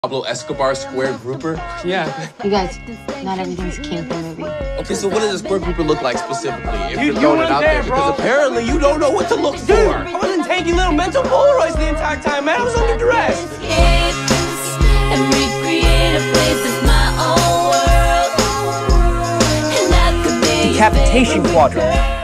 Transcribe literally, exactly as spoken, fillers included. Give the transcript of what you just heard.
Pablo Escobar square grouper? Yeah. You guys, not everything's king for movie. Okay, so what does a square grouper look like specifically? If You- you're you throwing it weren't out there, there, bro. because apparently you don't know what to look Dude, for. I wasn't taking little mental Polaroids the entire time, man. I was under duress. And recreate a place that's my own world. And that could be Decapitation quadrant.